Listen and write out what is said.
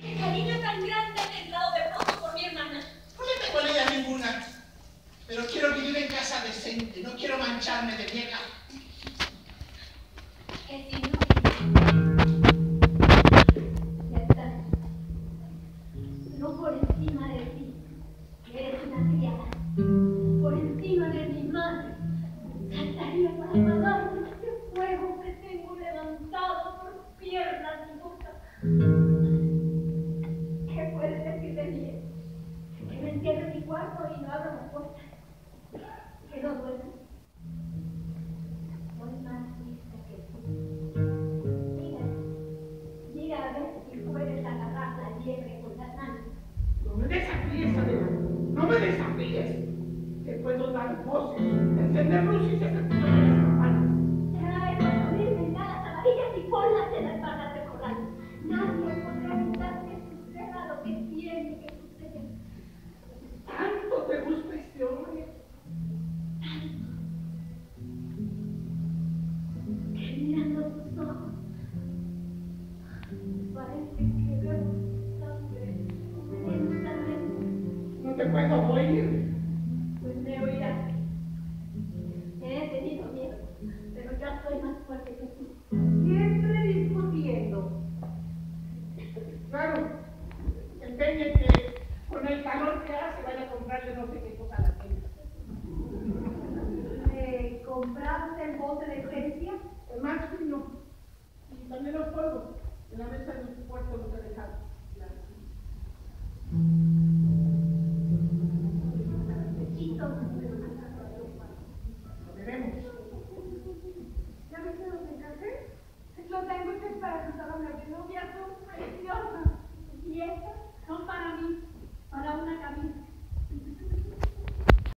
¡Qué cariño tan grande he entrado de pronto por mi hermana! No le tengo en ella ninguna, pero quiero vivir en casa decente, no quiero mancharme de vieja. ¿Qué si no? Ya está. No por encima de ti, que eres una criada. Por encima de mi madre, saltaría para apagarme este fuego que tengo levantado por piernas y boca. ¿Qué puedes decir de mí? Que me encierre en mi cuarto y no abro la puerta. Que no duermo. Soy más lista que tú. Mira a ver si puedes agarrar la liebre con las manos. No me desafíes, Adela, no me desafíes. Te puedo dar voces, encender luces y hacer las campanas. Trae 4.000 bengalas amarillas y ponlas en las barras de corral. Nadie podrá evitar que suceda lo que tiene que suceder. ¿Tanto te gusta este hombre? Que mirando tus ojos, parece que veo sangre lentamente. No te puedo oír. Pues me oirás. He tenido miedo, pero ya soy más fuerte que tú. Siempre discutiendo. Claro, empeñe que con el calor que hace vaya a comprarle no sé qué cosa a la tienda. ¿Le compraste el bote de esencia? El más fino. Y también los polvos. En la mesa de su cuarto lo